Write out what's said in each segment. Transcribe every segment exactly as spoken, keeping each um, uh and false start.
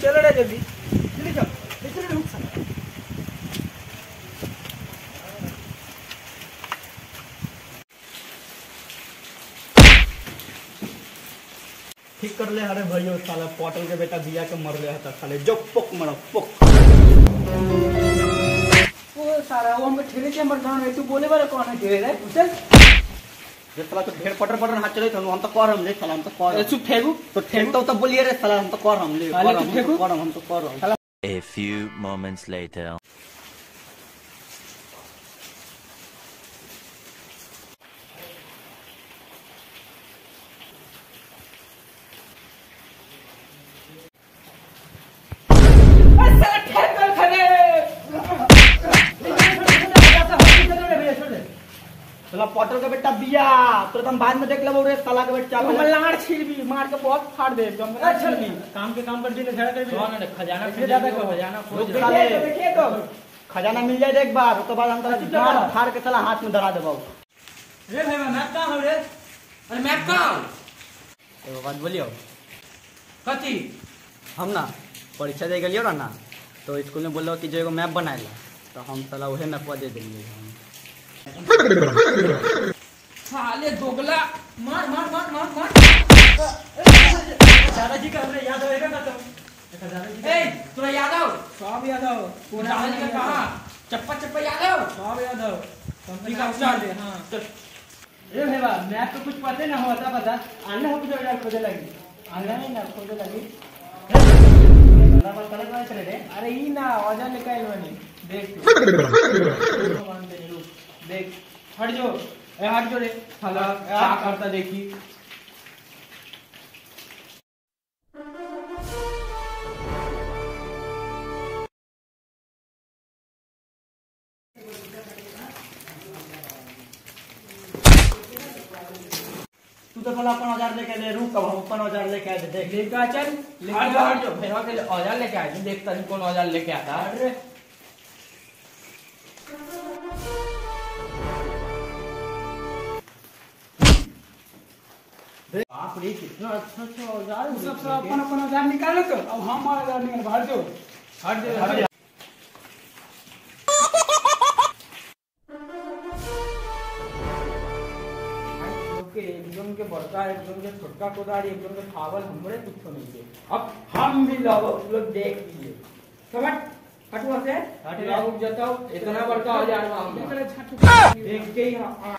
चलो रे जल्दी जल्दी चल चल रुक सा ठीक कर ले। अरे भाइयों साला पॉटल के बेटा दिया के मर गया था साले जो पोक मरा पोक ओ सारा वो हम ठेले के मर गांव है तू बोले वाला कौन है ठेले रे चल ये साला तो ढेर पटर पटर हाथ चले तो हम तो कर हम ले साला हम तो कर चुप ठेगू तो ठेग तो तब बोलिए रे साला हम तो कर हम ले कर हम तो कर हम तो कर। A few moments later. Potter का बेटा बिया तो तुम बाद में देख लो रे साला के बेटा हम लाड़ छील भी मार के बहुत फाड़ दे हम छील भी काम के काम कर दी झगड़ा कर भी कौन है खजाना फिर ज्यादा को खजाना खोज देखिए देखिए तो खजाना मिल जाए एक बार तो बाद हम गाड़ फाड़ के साला हाथ में धरा देबो रे भाई मैं कहां हूं रे अरे मैं कहां एगो बात बोलियो कथी हम ना परीक्षा दे गेलियो ना तो स्कूल में बोलो कि जो एगो मैप बनाएला तो हम साला ओहे मैप दे देलिए साले दोगला मार मार मार मार मार दादाजी का हमरे याद होएगा ना तुम दादाजी ए तोरा याद हो सब याद हो कौन दादाजी का कहां चप्पा चप्पा याद हो सब याद हो कंपनी का उतार दे हां ए भेवा मैप तो कुछ पता ना होता पता आने हो कुछ यार खोजे लगी आने नहीं ना खोजे लगी ना मत करे ना चले रे अरे ई ना औजार निकाल बनी देख देख हट जो ए हट जो रे साला क्या करता देखी तू तो साला अपन औजार लेके ले रुक अब हम अपन औजार लेके आए देख लेके चल लेके हट जो भैया के औजार लेके आए देखता नहीं कौन औजार लेके आता अरे बाप रे कितना अच्छा अच्छा औजार सब सब अपन अपन औजार निकालो तो अब हम औजार निकाल बाहर जो हट दे हट ओके एकदम के बड़का एकदम के छोटका कोदारी एकदम के खावल हमरे कुछ नहीं दे अब हम भी लोग लोग देख लिए समझ हटवा से हट लोग जताओ इतना बड़का औजार हम देख के ही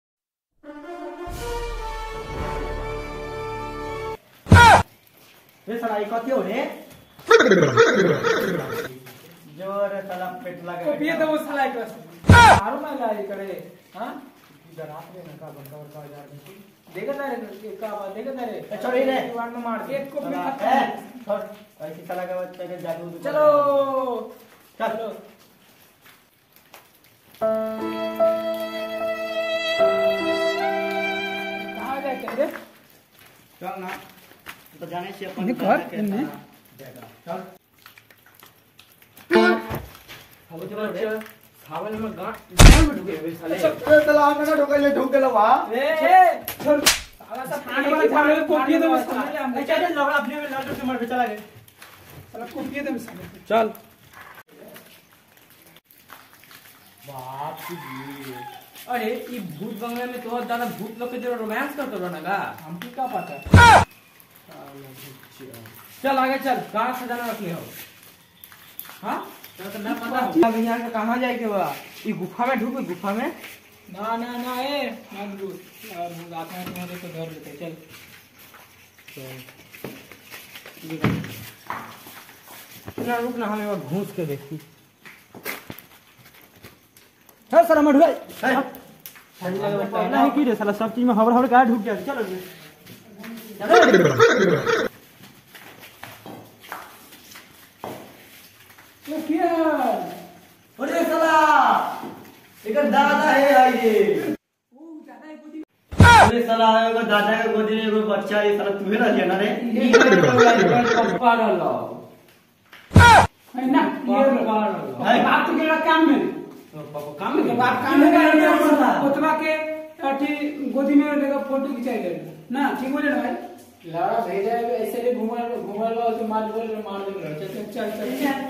ये साला ये कथि हो रे जोर साला पेट लगा तो पिए तो वो साला एक मारो ना लाई करे हां इधर आप रे ना बड़का बड़का हजार देखा रे का बात देखा रे छोड़ रे दीवार में मार एक को भी छोड़ ऐसे साला का बच्चा के जादू चलो चलो कहां गए रे चल ना तो जाने से अपन कर इनने चल अब चलो रे खावल में गांठ में ढुके हुए साले ए तालाब में ढुके ले ढुके ले वा ए चल साला सब पानी वाला खाने को पिए दे साले हम चल लवड़ा अपने में लाल से मर पे चला गए साला को पिए दे साले चल बाप रे अरे ये भूत बंगले में तो ज्यादा भूत लोग के जो रोमांस करते रहो ना का हमको क्या पता चल आगे चल कहाँ खजाना रखले हो हाँ तो ना पता अब यहाँ से कहाँ जाए के बा ये गुफा में ढूंढ गुफा में ना ना ना ए मत ढूंढ और हम आते हैं तुम्हारे को धर लेते चल चल ना रुक ना हम एक बार घूस के देखी चल सर हम ढूंढ नहीं की रे साला सब चीज में हवर हवर कहाँ ढूंढ गया चलो अरे साला एक दादा है आई ये ओ दादा है गोदी अरे साला एगो दादा के गोदी में एगो बच्चा है साला तुम्हें ना लिया ना रे पप्पा डालो है ना ये है बाप तो केला काम में पापा काम में बाप काम में कर पोतवा के अठी गोदी में देखो फोटो खिंचाई ले ना ठीक बोले ना भाई लाड़ा भेजा है ऐसे ही घुमा घुमा लो तो मार बोल मार दे चल चल चल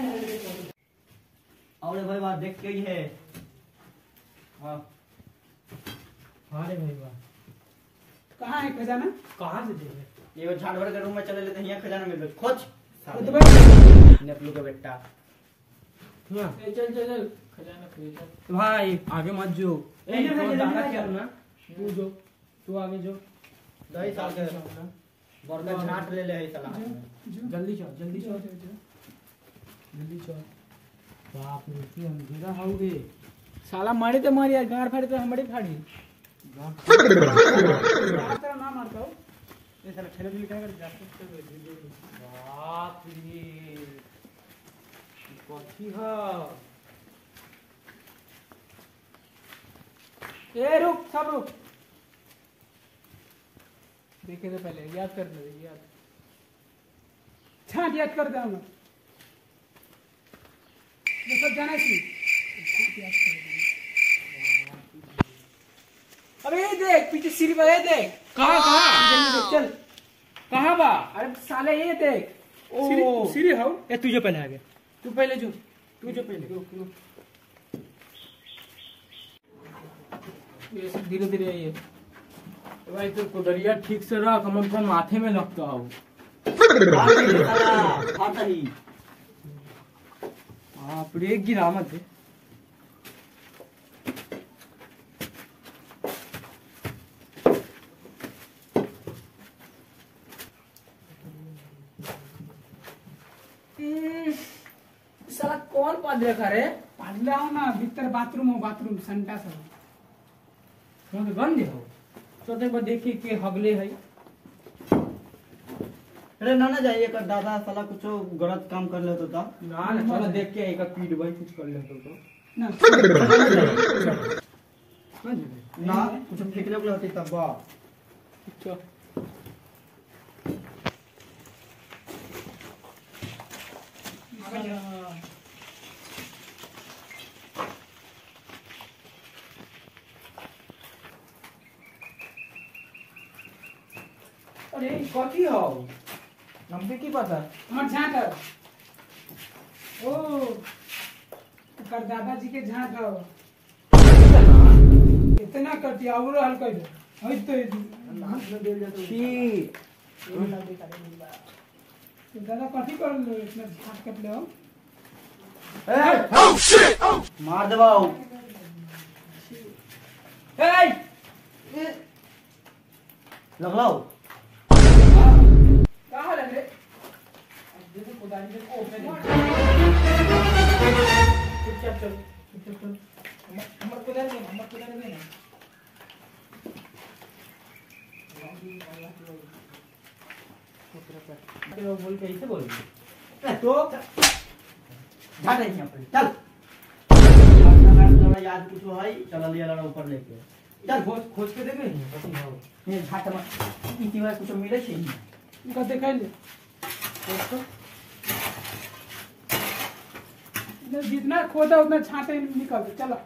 और भाई बात देख के ही है। हां हां रे भाई वाह कहां है खजाना कहां से दे ये झाड़ भर के रूम में चले लेते हैं, यहाँ खजाना मिल गया खोज तो भाई नेपलू का बेटा। हां चल चल चल खजाना खोज भाई आगे मत जो ए दादा क्या ना तू जो तू आगे जो दही साल के बरका झाट ले ले है साला। जल्दी चल जल्दी चल जल्दी चल बाप रे तू अंधेरा हो गे साला मारे तो मार यार गाड़ फाड़ी तो हमारी फाड़ी तेरा नाम मारता हो ये साला ठेले भी क्या कर जाते बाप रे कथी ह ए रुक सब रुक देखे तो पहले याद कर ले याद छाट याद कर दे हम ये सब जाना सी अबे ये देख पीछे सीढ़ी पर ये देख कहां कहां चल कहां बा अरे साले ये देख ओ सीढ़ी हाउ ए तू जो पहले आगे तू पहले जो तू जो पहले ये सब धीरे धीरे ये भाई तो कोदरिया ठीक से रख हम अपना माथे में लगता हो आता ही आप रे गिरा मत दे साला कौन पादरे करे पादले आओ ना भीतर बाथरूम हो बाथरूम संटा सब तो गंदे हो सोते को देखी के हगले है अरे ना ना जाइए कर दादा साला कुछ गलत काम कर लेता था ना ना चलो देख के एक पीट भाई कुछ कर ले तो ना ना कुछ फेंक ले होती तब बा चल अरे कथी हो हमके की पता हमर झाट ओ कर दादाजी के झाट हो इतना करती और हल कर होय तो नाम न दे जा तो दादा कथी कर लो इतना झाट कट ले हो मार दबाओ ए लगलाओ कहां लग रे देखो खुदाई से ओ चुपचाप चल चुपचाप चल हमर को दे हमर को दे ना तो बोल के ऐसे बोल तो झाड़ है यहाँ पे चल अपना मैम जरा याद कुछ है चला लिया लड़ा ऊपर लेके चल खोज खोज के देखे कथी हो ये झाट में इतनी बार कुछ मिले छे का देखै ले जितना खोदा उतना छाटे निकल चलो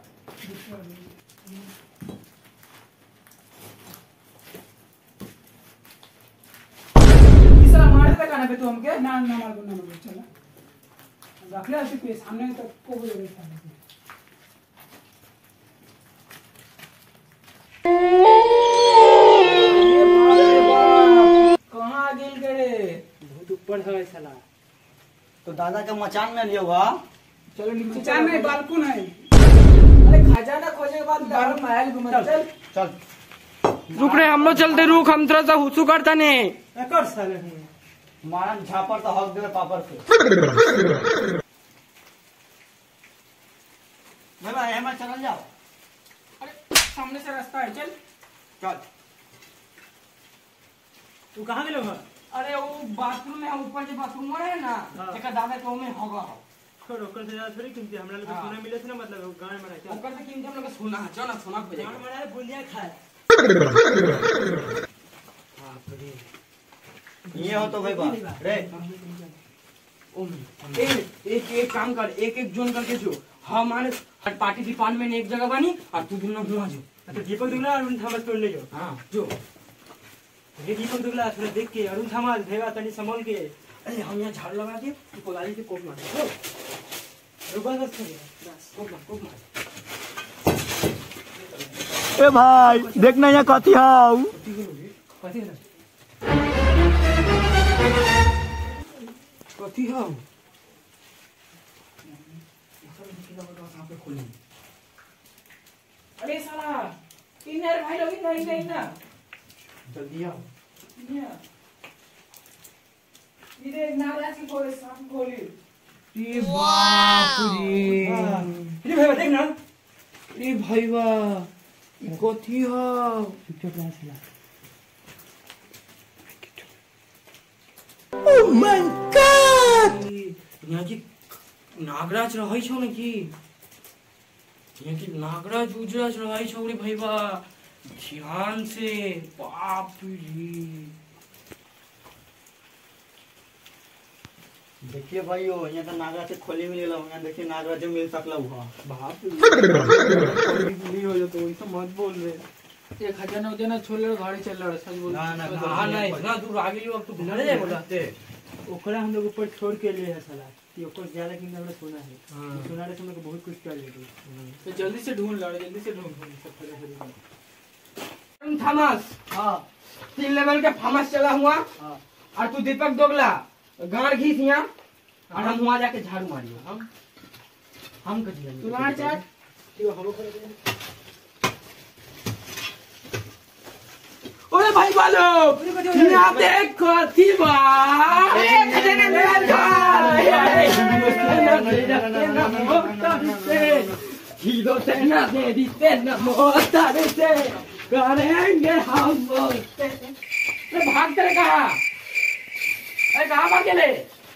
तीसरा मार दे काना पे तू हमके ना ना मार दो ना मार चलो रख ले ऐसे के सामने तो को बोल रहे था कहां गेल करे बहुत ऊपर है साला तो दादा के मचान में लियो वा चलो नीचे मचान में बालकन है अरे खजाना खोजे के बाद बाहर महल घूम चल चल रुक रे हम लोग चलते रुक हम तेरा सा हुसु करता ने कर साले मारन झापर तो हक दे पापर से भाई भाई हम चल जाओ अरे सामने से रास्ता है चल चल तू कहां गेलो है अरे वो बाथरूम में ऊपर जो बाथरूम है ना एका दादा को में होगा छोड़ ओकर से ज्यादा थोड़ी कीमती हमरा लोग को सुना मिले थे ना मतलब गांव में रहे ओकर से कीमती हम लोग सुना है चल ना सुना खोजे गांव में रहे बुलिया खाए हां बड़ी ये हो तो भाई बा रे एक एक एक काम कर एक एक जोन करके जो हमारे पार्टी डिपार्टमेंट एक जगह बनी और तू दोनों हुआ जो अच्छा दीपक दुगला और थॉमस तोड़ ले जो हां जो ये दीपक दुगला थोड़ा देख के अरुण थमा भेगा तनी संभल के। अरे हम यहाँ झाड़ लगा के तू कोदाली से कोप मार रुको बस बस कोप मार कोप मार। ए भाई देखना यहाँ कथी हाउ कथी है कथी हो अरे साला किन्नर भाई लोग नहीं नहीं ना जल्दी आओ। इधर नाराज की खोले साफ खोली ए बाप रे ये भाई देख ना ए भाई वाह ई कथी हो चुप रह साला। ओह माय गॉड यहाँ की नागराज रहै छौ न की यहाँ की नागराज उजराज रहै छौ रे भैया ध्यान से बाप रे देखिए भाई हो यहाँ तो नागराज से खोली मिलेला यहाँ देखिए नागराज मिल सकला हुआ बाप नहीं हो तो वही तो मत बोल रहे। एक खजाना उजाना छोड़ ले गाड़ी चल रहा सच बोल ना ना हां ना इतना दूर आगे लोग तो घुमा जाए बोलते ओकरा हम लोग ऊपर छोड़ के लिए है साला कि ऊपर ज्यादा कि हमरा सोना है। हां सोना रे तुम लोग बहुत कुछ कर लेते। तो जल्दी से ढूंढ ला जल्दी से ढूंढ सब खड़े खड़े थॉमस हाँ तीन लेवल के फेमस चला हुआ हाँ और तू दीपक दोगला गाड़ घीस यहाँ और हम वहाँ जाके झाड़ू मारियो हम हम कथी जानी तू गाड़ चाट ठीक है हम लोग कर ओए भाई बालो यहाँ देखो थीबा हीरो सेना दे दी सेना मोता दे से करेंगे हम बोलते अरे भाग तेरे कहा अरे कहाँ भाग चले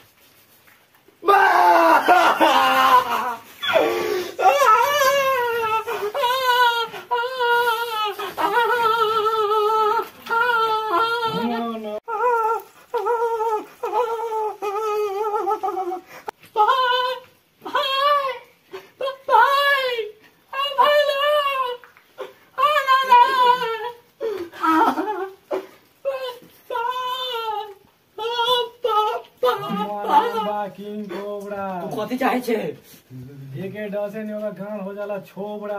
किंग कोबरा तू कथी चाहे छे एक डसे ने ओका गान हो जाला छोबड़ा।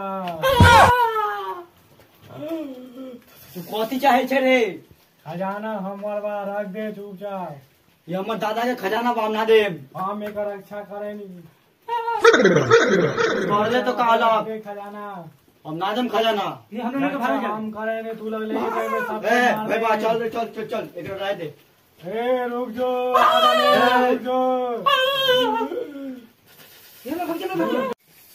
तू कथी चाहे छे रे खजाना हमर बा रख दे चुपचाप। ये हमर दादा के खजाना बा ना दे हम एकर रक्षा करेनी करले तो कहला के खजाना हम ना देम खजाना ये हम लोग के भाग जा हम करे ने तू लग ले के सब ए भाई बा चल रे चल चल चल एकरा राय दे ए रुक जो रुक जो ये लोग हम चलो भाग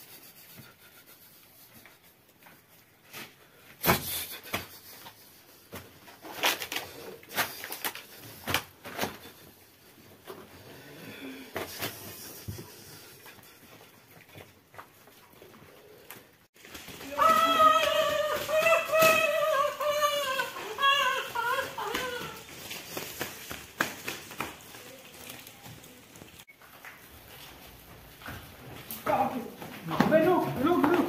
रुक रुक रुक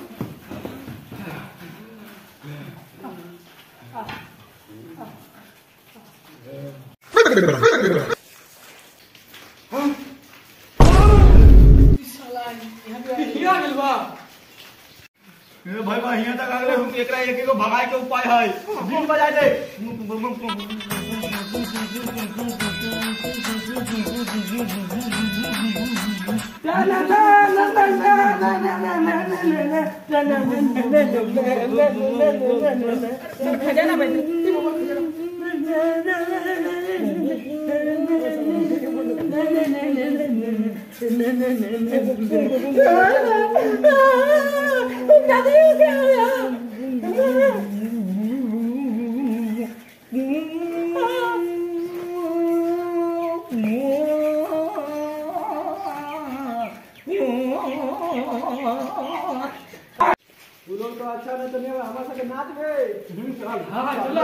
ए भाई बा हिया तक आगले हम एकरा एक एगो भगाए के उपाय है बीन बजाए दे खजाना भाई लोग तो अच्छा नहीं तो नहीं हमारे साथ नाच गए। हाँ हाँ चलो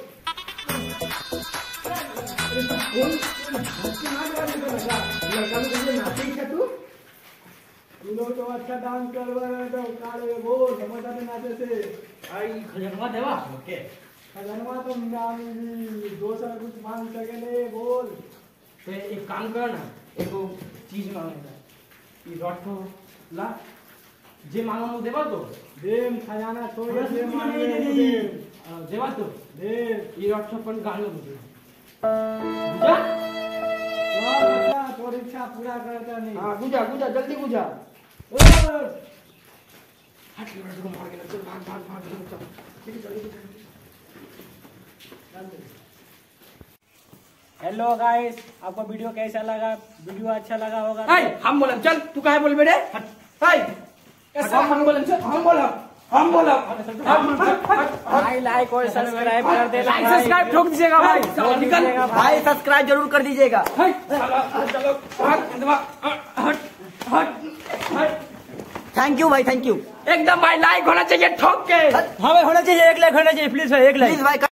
तू लोग तो अच्छा डांस कर रहे हो तो काले वो समझ आते नाचे से आई खजाना देवा ओके खजानवा तो मांगी दोसर कुछ मांग सके बोल। तो एक काम कर ना, एक चीज मांगेगा ये रॉड को ला, जे मांगो मु देबा तो देम खजाना छोड़ दे मांगे देबा तो दे ये रॉड को अपन गाने बुझे बुझा बच्चा तोर इच्छा पूरा करता नहीं। हां बुझा बुझा जल्दी बुझा। हट ले रॉड को मार के चल भाग भाग भाग चल जल्दी जल्दी। हेलो गाइस, आपको वीडियो कैसा लगा? वीडियो अच्छा लगा होगा हाय हम बोलम चल, तू काहे बोल बेटे? हाय ऐसा हम बोलम चल, हम बोलम हम बोलम भाई लाइक और सब्सक्राइब कर दे। लाइक सब्सक्राइब ठोक दीजिएगा भाई, निकल भाई सब्सक्राइब जरूर कर दीजिएगा। चलो हट हट हट। थैंक यू भाई, थैंक यू। एकदम भाई लाइक होना चाहिए ठोक के। हाँ भाई होना चाहिए, एक लाइक होना चाहिए प्लीज भाई, एक लाइक प्लीज भाई।